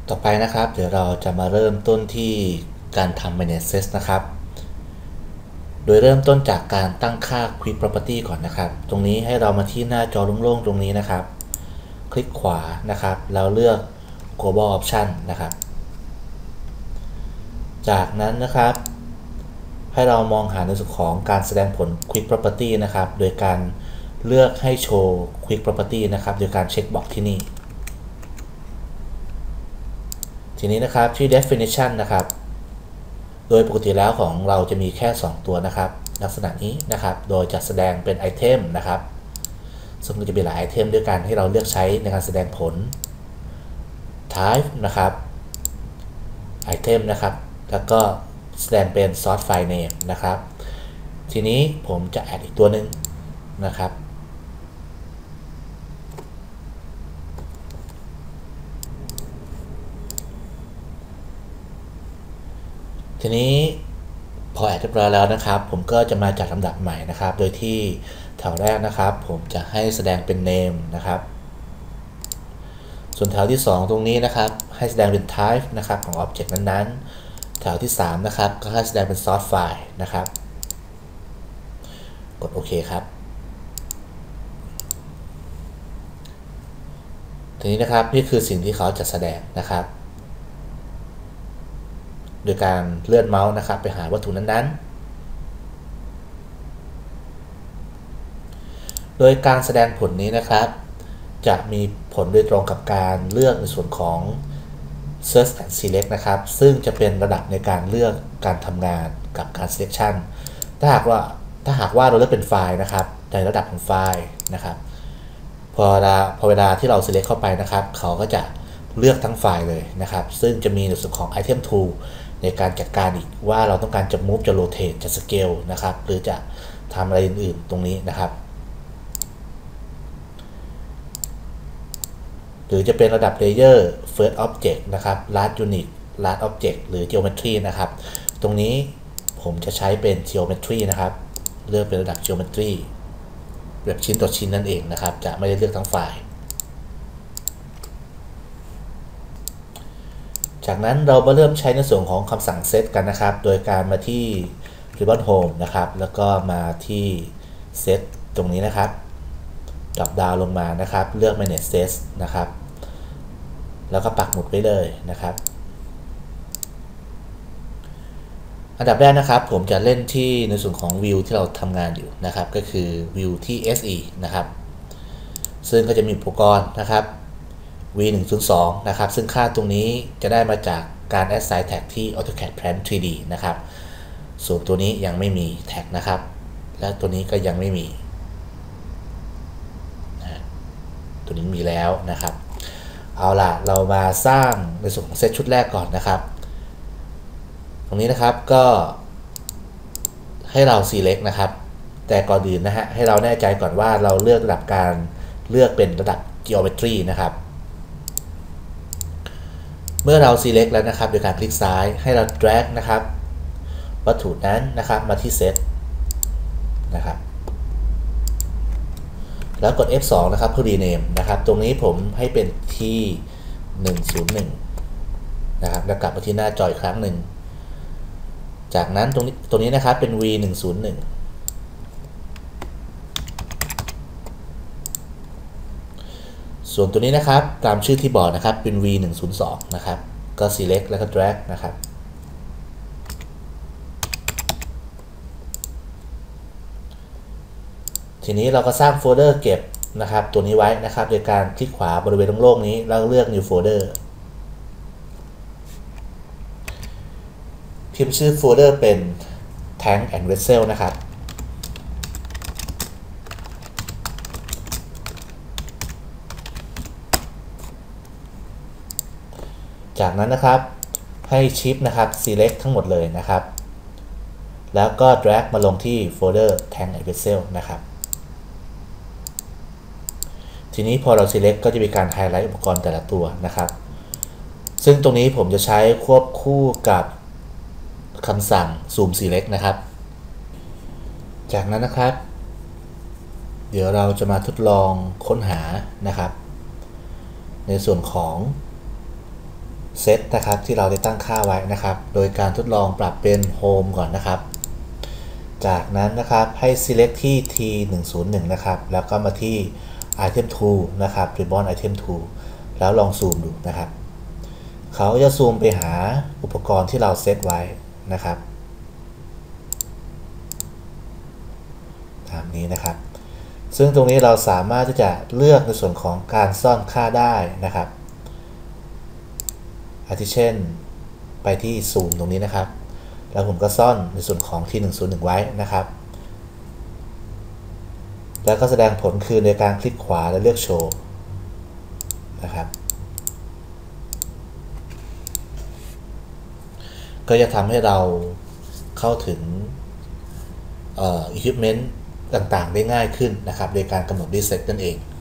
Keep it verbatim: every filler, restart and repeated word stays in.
ต่อไปนะครับเดี๋ยวเราจะมาเริ่มต้นที่การทำ manage set นะครับโดยเริ่มต้นจากการตั้งค่า quick property ก่อนนะครับตรงนี้ให้เรามาที่หน้าจอโล่งๆตรงนี้นะครับคลิกขวานะครับแล้วเลือก global option นะครับจากนั้นนะครับให้เรามองหาในส่วนของการแสดงผล quick property นะครับโดยการเลือกให้โชว์ quick property นะครับโดยการเช็คบ็อกซ์ที่นี่ทีนี้นะครับที่ definition นะครับโดยปกติแล้วของเราจะมีแค่สองตัวนะครับลักษณะนี้นะครับโดยจะแสดงเป็นไอเทมนะครับซึ่งจะมีหลายไอเทมด้วยกันให้เราเลือกใช้ในการแสดงผล type นะครับไอเทมนะครับแล้วก็แสดงเป็น source file name นะครับทีนี้ผมจะแอดอีกตัวหนึ่งนะครับทีนี้พอแอดเรียบร้อยแล้วนะครับผมก็จะมาจัดลำดับใหม่นะครับโดยที่แถวแรกนะครับผมจะให้แสดงเป็น name นะครับส่วนแถวที่สองตรงนี้นะครับให้แสดงเป็น type นะครับของ object นั้นๆแถวที่สามนะครับก็ให้แสดงเป็น source file นะครับกดโอเคครับทีนี้นะครับนี่คือสิ่งที่เขาจะแสดงนะครับโดยการเลื่อนเมาส์นะครับไปหาวัตถุนั้นๆโดยการแสดงผลนี้นะครับจะมีผลโดยตรงกับการเลือกในส่วนของ search and select นะครับซึ่งจะเป็นระดับในการเลือกการทำงานกับการ selection ถ้าหากว่าถ้าหากว่าเราเลือกเป็นไฟล์นะครับในระดับของไฟล์นะครับพอเวลาพอเวลาที่เรา select เข้าไปนะครับเขาก็จะเลือกทั้งไฟล์เลยนะครับซึ่งจะมีในส่วนของ item tool ในการจัดการอีกว่าเราต้องการจะ move จะ rotate จะ scale นะครับหรือจะทำอะไรอื่นๆตรงนี้นะครับหรือจะเป็นระดับ layer first object นะครับ last unit last object หรือ geometry นะครับตรงนี้ผมจะใช้เป็น geometry นะครับเลือกเป็นระดับ geometry แบบชิ้นต่อชิ้นนั่นเองนะครับจะไม่ได้เลือกทั้งไฟล์จากนั้นเรามาเริ่มใช้ในส่วนของคำสั่ง set กันนะครับโดยการมาที่ ribbon home นะครับแล้วก็มาที่ set ตรงนี้นะครับดรอปดาวน์ลงมานะครับเลือก manage set นะครับแล้วก็ปักหมุดไว้เลยนะครับอันดับแรกนะครับผมจะเล่นที่ในส่วนของวิวที่เราทำงานอยู่นะครับก็คือวิวที่ เอส อี นะครับซึ่งก็จะมีอุปกรณ์นะครับ วี หนึ่งศูนย์สอง นะครับซึ่งค่าตรงนี้จะได้มาจากการ assign tag ที่ AutoCAD Plan ทรี ดี นะครับส่วนตัวนี้ยังไม่มีแท็กนะครับและตัวนี้ก็ยังไม่มีนะตัวนี้มีแล้วนะครับเอาล่ะเรามาสร้างในส่วนของเซตชุดแรกก่อนนะครับตรงนี้นะครับก็ให้เรา select นะครับแต่ก่อนอื่นนะฮะให้เราแน่ใจก่อนว่าเราเลือกระดับการเลือกเป็นระดับ geometry นะครับเมื่อเรา select แล้วนะครับโดยการคลิกซ้ายให้เรา drag นะครับวัตถุนั้นนะครับมาที่ set นะครับแล้วกด เอฟ สอง นะครับเพื่อ rename นะครับตรงนี้ผมให้เป็นที่หนึ่งศูนย์หนึ่งนะครับแล้วกลับมาที่หน้าจออีกครั้งหนึ่งจากนั้นตรงนี้ตรงนี้นะครับเป็น วี หนึ่งศูนย์หนึ่งส่วนตัวนี้นะครับตามชื่อที่บอกนะครับเป็น วี หนึ่งศูนย์สอง นะครับก็ select แล้วก็ drag นะครับทีนี้เราก็สร้างโฟลเดอร์เก็บนะครับตัวนี้ไว้นะครับโดยการคลิกขวาบริเวณโล่งๆนี้แล้วเลือก new folder พิมพ์ชื่อโฟลเดอร์เป็น tank and vessel นะครับจากนั้นนะครับให้ชิปนะครับ select ทั้งหมดเลยนะครับแล้วก็ drag มาลงที่โฟลเดอร์ tank and vessel นะครับทีนี้พอเรา select ก็จะมีการไฮไลท์อุปกรณ์แต่ละตัวนะครับซึ่งตรงนี้ผมจะใช้ควบคู่กับคำสั่ง zoom select นะครับจากนั้นนะครับเดี๋ยวเราจะมาทดลองค้นหานะครับในส่วนของเซตนะครับที่เราได้ตั้งค่าไว้นะครับโดยการทดลองปรับเป็น Home ก่อนนะครับจากนั้นนะครับให้ select ที่ ที หนึ่ง ศูนย์ หนึ่ง นะครับแล้วก็มาที่ item tool นะครับ ribbon item tool แล้วลองซูมดูนะครับเขาจะซูมไปหาอุปกรณ์ที่เราเซตไว้นะครับตามนี้นะครับซึ่งตรงนี้เราสามารถที่จะเลือกในส่วนของการซ่อนค่าได้นะครับอาทิเช่นไปที่ซูมตรงนี้นะครับแล้วผมก็ซ่อนในส่วนของที่ หนึ่ง ศูนย์ หนึ่ง ไว้นะครับแล้วก็แสดงผลคือในการคลิกขวาและเลือกโชว์นะครับก็จะทำให้เราเข้าถึงเอ่อ equipment ต่างๆได้ง่ายขึ้นนะครับโดยการกำหนด reset นั่นเอง